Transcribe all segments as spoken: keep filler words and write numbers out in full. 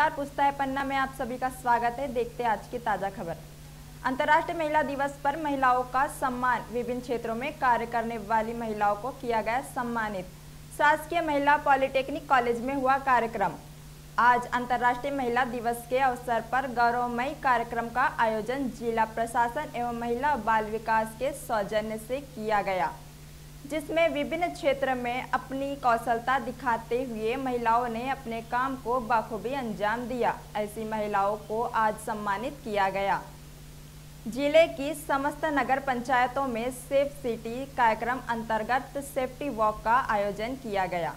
नमस्कार, पुछता है पन्ना में आप सभी का स्वागत है। देखते हैं आज की ताज़ा खबर। अंतर्राष्ट्रीय महिला दिवस पर महिलाओं का सम्मान। विभिन्न क्षेत्रों में कार्य करने वाली महिलाओं को किया गया सम्मानित। शासकीय महिला पॉलिटेक्निक कॉलेज में हुआ कार्यक्रम। आज अंतर्राष्ट्रीय महिला दिवस के अवसर पर गौरवमयी कार्यक्रम का आयोजन जिला प्रशासन एवं महिला और बाल विकास के सौजन्य से किया गया, जिसमें विभिन्न क्षेत्र में अपनी कौशलता दिखाते हुए महिलाओं ने अपने काम को बखूबी अंजाम दिया। ऐसी महिलाओं को आज सम्मानित किया गया। जिले की समस्त नगर पंचायतों में सेफ सिटी कार्यक्रम अंतर्गत सेफ्टी वॉक का आयोजन किया गया।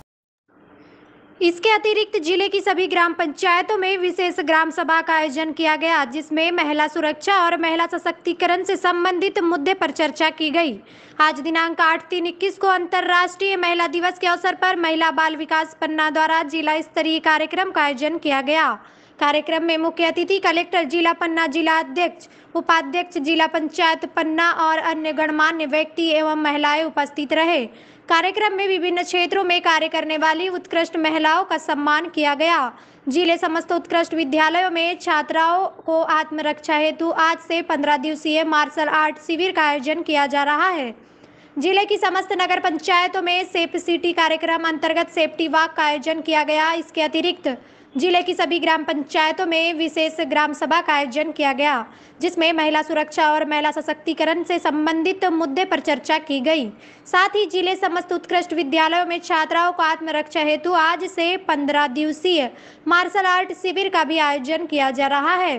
इसके अतिरिक्त जिले की सभी ग्राम पंचायतों में विशेष ग्राम सभा का आयोजन किया गया, जिसमें महिला सुरक्षा और महिला सशक्तिकरण से संबंधित मुद्दे पर चर्चा की गई। आज दिनांक आठ तीन इक्कीस को अंतर्राष्ट्रीय महिला दिवस के अवसर पर महिला बाल विकास पन्ना द्वारा जिला स्तरीय कार्यक्रम का आयोजन किया गया। कार्यक्रम में मुख्य अतिथि कलेक्टर जिला पन्ना, जिला अध्यक्ष, उपाध्यक्ष जिला पंचायत पन्ना और अन्य गणमान्य व्यक्ति एवं महिलाएं उपस्थित रहे। कार्यक्रम में विभिन्न क्षेत्रों में कार्य करने वाली उत्कृष्ट महिलाओं का सम्मान किया गया। जिले समस्त उत्कृष्ट विद्यालयों में छात्राओं को आत्मरक्षा हेतु आज से पंद्रह दिवसीय मार्शल आर्ट शिविर का आयोजन किया जा रहा है। जिले की समस्त नगर पंचायतों में सेफ सिटी कार्यक्रम अंतर्गत सेफ्टी वॉक का आयोजन किया गया। इसके अतिरिक्त जिले की सभी ग्राम पंचायतों में विशेष ग्राम सभा का आयोजन किया गया, जिसमें महिला सुरक्षा और महिला सशक्तिकरण से संबंधित मुद्दे पर चर्चा की गई। साथ ही जिले समस्त उत्कृष्ट विद्यालयों में छात्राओं को आत्मरक्षा हेतु आज से पंद्रह दिवसीय मार्शल आर्ट शिविर का भी आयोजन किया जा रहा है।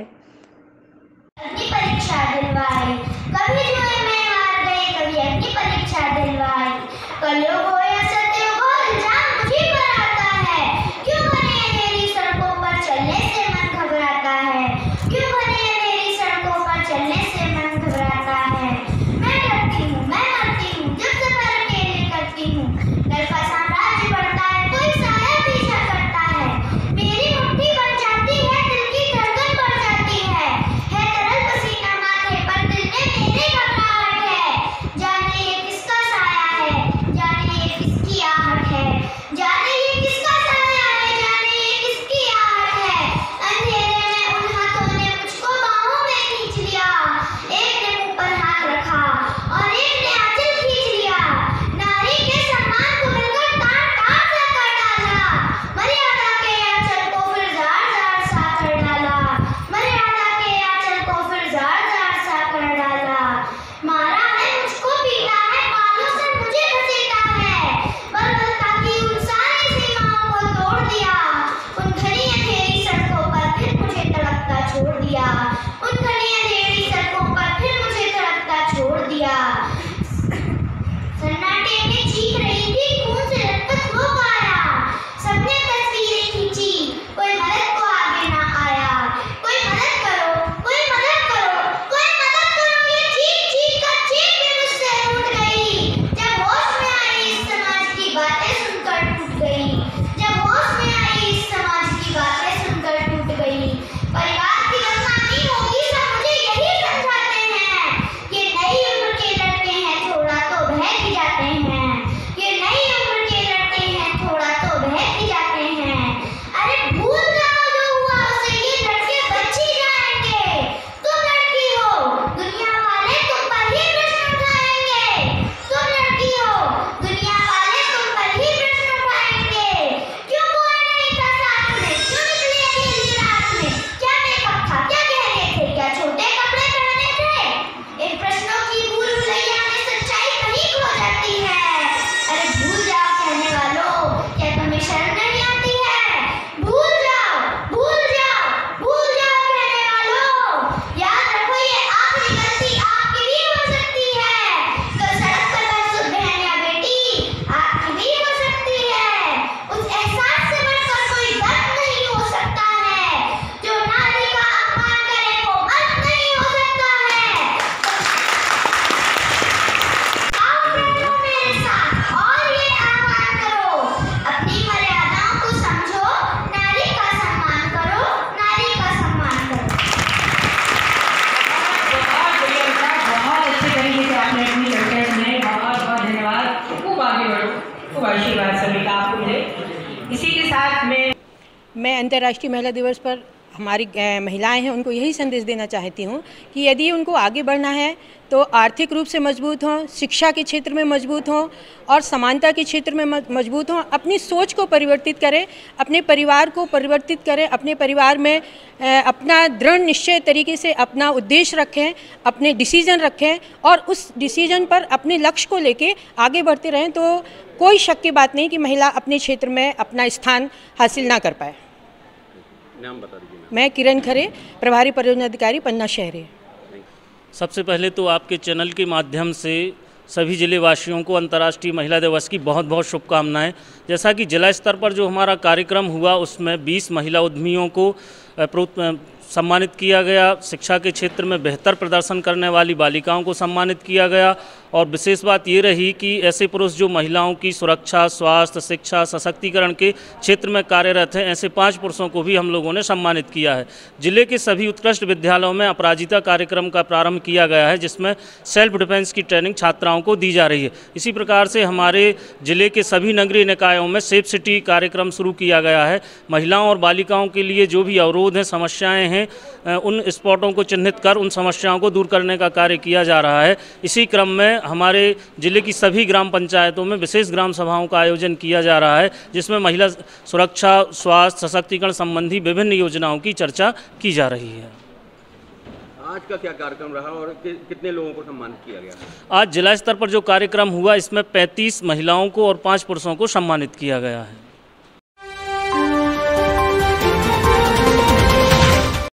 परीक्षा दिलवाई, कभी जो है मैं हार गई, कभी अपनी परीक्षा दिलवाई। कलियों को या सत्यों को अंजाम मुझे पर आता है। क्यों बने मेरी सड़कों पर चलने से मन घबराता है? क्यों बने मेरी सड़कों पर चलने से मन घबराता है? मैं डरती हूँ, मैं मरती हूँ, जब सफर अकेले करती हूँ। डर का साम्राज्य बढ़ता है, कोई साया पीछा करता है। मेरी मुट्ठी बन जाती है, दिल की धड़कन बढ़ जाती है। है तरल पसीना माथे पर, दिल में मेरे घबराहट है। जाने ये किसका साया है, जाने ये किसकी आहट है। जाने ये किसका साया है, जाने ये किसकी आहट है। अंधेरे में उन हाथों ने मुझको बाहों में खींच लिया। एक ने मुंह पर हाथ रखा और एक ने आंचल खींच लिया। नारी के सम्मान को मिलकर तार तार सा कर डाला। मर्यादा के आंचल को फिर जार जार सा कर डाला। मर्यादा के आंचल को फिर जार जार सा कर डाला। मारा है मुझको, पीटा है, बालों से मुझे घसीटा है। बलवत्ता की उन सारी सीमाओं को तोड़ दिया। उन घनी अंधेरी सड़कों पर फिर मुझे तड़पता छोड़ दिया। उन घनी अंधेरी सड़कों पर फिर मुझे तड़पता छोड़ दिया। सन्नाटे में चीख रही थी, खून से लथपथ हो पाया। सबने तस्वीरें खींची, कोई मदद को आगे ना आया। कोई मदद करो, कोई मदद करो, कोई मदद करो, ये चीख चीख कर चीख भी मुझसे रूठ गई। जब होश में आई इस समाज की बातें सुनकर टूट गई। जब होश में आई इस समाज की बातें सुनकर टूट गई। परिवार की बदनामी होगी सब मुझे यही समझाते हैं। ये नई उम्र के लड़के हैं, थोड़ा तो बहक ही जाते हैं। ये नई उम्र के लड़के हैं, थोड़ा तो बहक ही जाते हैं। अरे भूल जाओ जो हुआ उसे, ये लड़के बच ही जाएंगे। तुम लड़की हो, दुनिया वाले तुम पर ही प्रश्न उठाएंगे। तुम लड़की हो, दुनिया वाले तुम पर ही प्रश्न उठाएंगे। क्यों कोई नहीं था साथ में, क्यों निकली अकेली रात में? क्या मेकअप था, क्या गहने थे, क्या छोटे कपड़े पहने थे? इन प्रश्नों की भूल भुलैया में सच्चाई कहीं खो जाती है। अरे भूल जाओ कहने वालों, क्या तुम्हें शर्म नहीं आती है? भूल जाओ, भूल जाओ, भूल जाओ कहने वालों। याद रखो ये आखिरी गलती आपकी भी हो सकती है। कल सड़क पर बहसुध बहन या बेटी आपकी भी हो सकती है। उस एहसास से बढ़कर कोई दर्द नहीं हो सकता है। जो नारी का अपमान करे वो मर्द नहीं हो सकता है। आओ बहनों मेरे साथ और ये आह्वान करो, अपनी मर्यादाओं को समझो, नारी का सम्मान करो, नारी का सम्मान करो। बहुत बढ़िया बेटा, बहुत अच्छे तरीके से आपने अपनी चर्चा सुनाई। बहुत बहुत धन्यवाद। खूब आगे बढ़ो, खूब आशीर्वाद सभी का आपको मिले। इसी के साथ में मैं अंतर्राष्ट्रीय महिला दिवस पर हमारी महिलाएं हैं उनको यही संदेश देना चाहती हूँ कि यदि उनको आगे बढ़ना है तो आर्थिक रूप से मजबूत हों, शिक्षा के क्षेत्र में मजबूत हों और समानता के क्षेत्र में मजबूत हों। अपनी सोच को परिवर्तित करें, अपने परिवार को परिवर्तित करें, अपने परिवार में अपना दृढ़ निश्चय तरीके से अपना उद्देश्य रखें, अपने डिसीजन रखें और उस डिसीजन पर अपने लक्ष्य को लेके आगे बढ़ते रहें। तो कोई शक की बात नहीं कि महिला अपने क्षेत्र में अपना स्थान हासिल ना कर पाए। नाम बता दीजिए। मैं किरण खरे, प्रभारी परियोजना अधिकारी पन्ना शहरी। सबसे पहले तो आपके चैनल के माध्यम से सभी जिले वासियों को अंतर्राष्ट्रीय महिला दिवस की बहुत बहुत शुभकामनाएं। जैसा कि जिला स्तर पर जो हमारा कार्यक्रम हुआ उसमें बीस महिला उद्यमियों को सम्मानित किया गया। शिक्षा के क्षेत्र में बेहतर प्रदर्शन करने वाली बालिकाओं को सम्मानित किया गया और विशेष बात ये रही कि ऐसे पुरुष जो महिलाओं की सुरक्षा, स्वास्थ्य, शिक्षा, सशक्तिकरण के क्षेत्र में कार्यरत हैं, ऐसे पांच पुरुषों को भी हम लोगों ने सम्मानित किया है। जिले के सभी उत्कृष्ट विद्यालयों में अपराजिता कार्यक्रम का प्रारंभ किया गया है जिसमें सेल्फ डिफेंस की ट्रेनिंग छात्राओं को दी जा रही है। इसी प्रकार से हमारे जिले के सभी नगरीय निकायों में सेफ सिटी कार्यक्रम शुरू किया गया है। महिलाओं और बालिकाओं के लिए जो भी अवरोध हैं, समस्याएँ हैं, उन स्पॉटों को चिन्हित कर उन समस्याओं को दूर करने का कार्य किया जा रहा है। इसी क्रम में हमारे जिले की सभी ग्राम पंचायतों में विशेष ग्राम सभाओं का आयोजन किया जा रहा है जिसमें महिला सुरक्षा, स्वास्थ्य, सशक्तिकरण संबंधी विभिन्न योजनाओं की चर्चा की जा रही है। आज का क्या कार्यक्रम रहा और कि, कितने लोगों को सम्मानित किया गया? आज जिला स्तर पर जो कार्यक्रम हुआ इसमें पैंतीस महिलाओं को और पाँच पुरुषों को सम्मानित किया गया है।